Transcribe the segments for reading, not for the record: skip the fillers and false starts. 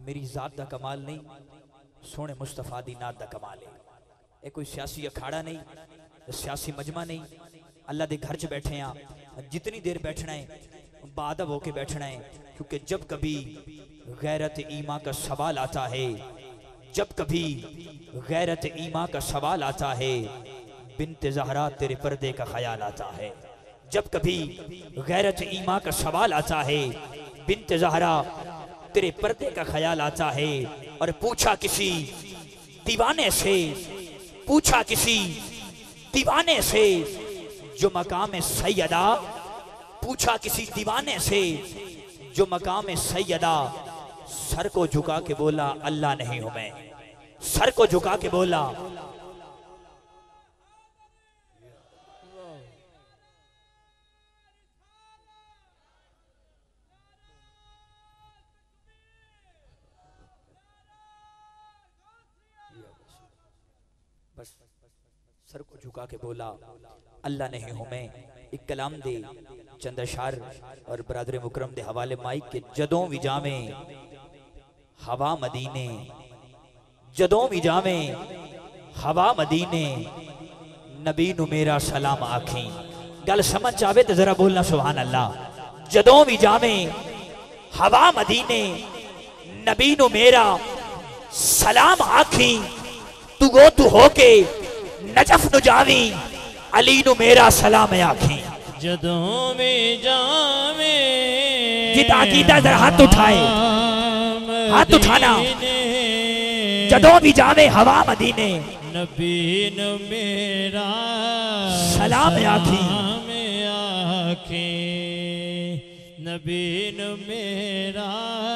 मेरी जात दा कमाल नहीं, सोने मुस्तफा दी नात दा कमाल है। ये कोई सियासी अखाड़ा नहीं, सियासी मजमा नहीं। अल्लाह दे घर च बैठे हैं, जितनी देर बैठना है बादब होके बैठना है, क्योंकि जब कभी गैरत ईमा का सवाल आता है, जब कभी गैरत ईमा का सवाल आता है, बिन्ते ज़हरा तेरे पर्दे का ख्याल आता है। जब कभी गैरत ईमा का सवाल आता है, बिन्ते ज़हरा तेरे पर्दे का ख्याल आता है। और पूछा किसी दीवाने से, पूछा किसी दीवाने से जो मकाम सैयदा, पूछा किसी दीवाने से जो मकाम सैयदा, सर को झुका के बोला अल्लाह नहीं हूं मैं, सर को झुका के बोला। बस सर को झुका के बोला अल्लाह नहीं हूं मैं। एक कलाम दे चंद अशार और बरादर मुकरम दे हवाले माइक के। जदों भी जावे हवा मदीने, जदों भी जावे हवा मदीने, नबी नु मेरा सलाम आखी। गल समझ आवे तो जरा बोलना सुभान अल्लाह। जदों भी जावे हवा मदीने, नबी नु मेरा सलाम आखी। तू गो तू होके नजफ नु जावी, अली नु मेरा सलाम आखी। जदों में जावे जिता कीता जरा हाथ उठाए, हाथ उठाना। जदों भी जावे हवा मदीने, नबी नु मेरा सलाम आखी। नबी नु मेरा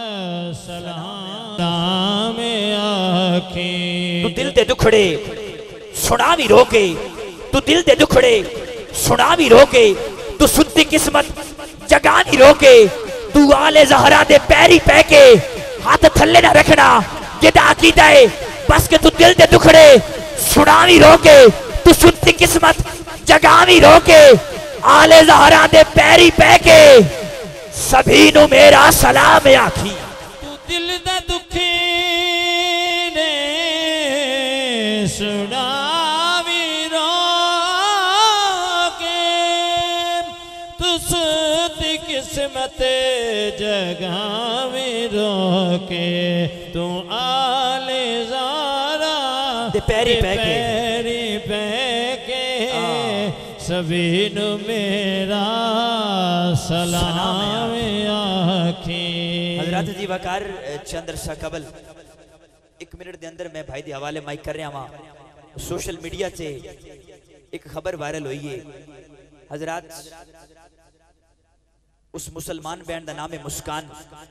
सलाम आखी। तू दिल दे दुखड़े सुना भी रोके, तू दिल दे दुखड़े सुना भी रोके, तू सुनती किस्मत जगा भी रोके। तू आले ज़हरा दे पैरी पै के हाथ थल्ले ना रखना, जिदा अकीदा है बस के। तू दिल दे दुखड़े सुना भी रोके, तू सुनती किस्मत जगा भी रोके। आले ज़हरा दे पैरी पै के सभी नु मेरा सलाम आखी। तू दिल दा दुखी ने सुना भी रोके, तू सुनती किस्मत जगा भी रोके। तू आले ज़हरा दे पैरी पै के, पैरी पै के सभी नु मेरा सलाम आखी। हजरत जी वकार चंद्र सा कबल 1 मिनट के अंदर मैं भाई दे हवाले माइक कर रहा वहां। सोशल मीडिया से एक खबर वायरल हुई है। हजरत उस मुसलमान बहन का नाम है मुस्कान।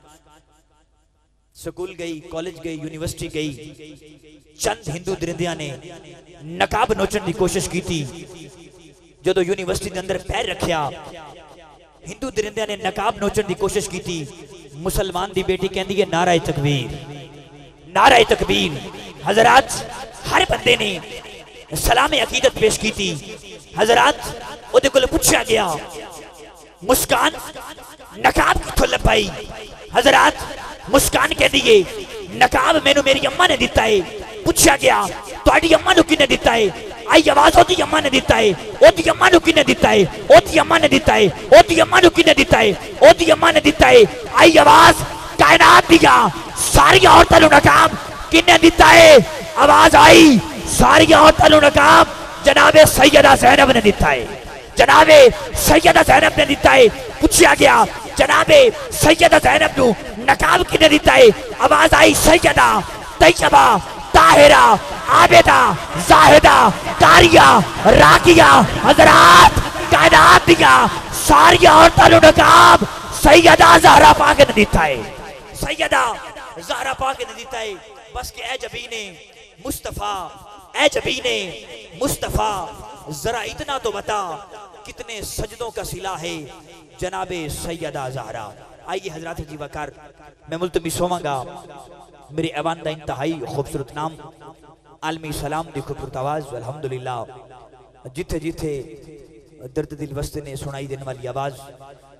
स्कूल गई, कॉलेज गई, यूनिवर्सिटी गई। चंद हिंदू दरिंदिया ने नकाब नोचन की कोशिश की थी। जो यूनिवर्सिटी के अंदर पैर रखिया, हिंदू दरिंदिया ने नकाब नोचन की कोशिश की थी। मुसलमान दी बेटी कहती है नारा तकबीर, नारा तकबीर। हजरात हर बंदे ने सलाम अकीदत पेश की थी। हजरात ओदे कोल पूछा गया मुस्कान नकाब किथों लभाई। हजरात मुस्कान कहती है नकाब मैनू मेरी अम्मा ने दिता है। पूछा गया तुहाडी अम्मा नू किने दिता है। आई आवाज ओदी अम्मा ने दिता है। ओदी अम्मा नू किने दिता है। ओदी अम्मा ने दिता है। ओदी अम्मा नू किने दिता है। ओदी अम्मा ने दिता है। आई आवाज कायनात दिया सारी औरतां नू नकाब किने दिता है। आवाज आई सारी औरतां नू नकाब जनाबे सैयदा ज़ैनब ने दिता है। जनाबे सैयदा ज़ैनब ने दिता है। पूछा गया जनाबे सैयदा ज़ैनब नू नकाब किने दिता है। आवाज आई सैयदा तैयबा ताहिरा आबिदा जाहिदा कारिया राकिया। हजरात कायनात दिया सारी औरतां नू नकाब सैयदा ज़हरा पाक ने दिता है। सैयदा ज़हरा पाक ने दिता है। बस के ए जबीने मुस्तफा, ए जबीने मुस्तफा जरा इतना तो बता कितने सजदों का सिला है जनाबे सैयदा ज़हरा। आइए हजरत जी वकार मैं मुल्तमिस होवांगा मेरे ऐवान दा इंतहाई खूबसूरत नाम आलमी सलाम दी खूबसूरत आवाज अल्हम्दुलिल्लाह। जिथे जिथे दर्द दिल वस्ते ने सुनाई देने वाली आवाज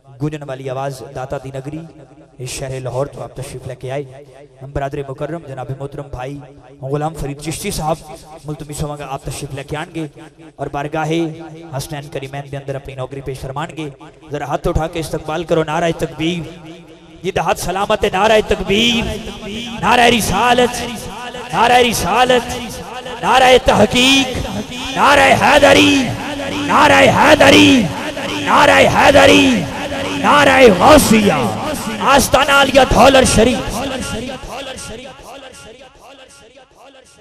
गूंजन वाली आवाज दाता दी नगरी इस शहर लाहौर तो आप तशरीफ लेके आए। हम बरादर मुकर्रम जनाब मोहतरम भाई गुलाम फरीद चिश्ती साहब मुल्तमी सोवांगा आप तशरीफ लेके आएंगे और बारगाहे हसनैन करीमैन के अंदर अपनी नौकरी पेश फरमाएंगे। जरा हाथ उठा के इस्तकबाल करो, नारा तकबीर, ये हाथ सलामत है, नारा तकबीर, नारा रिसालत, नारा रिसालत, नारा तहकीक, नारा हैदरी, नारा हैदरी, नारा हैदरी, नारा गौसिया, आस्ताना आलिया धौलर शरीफ।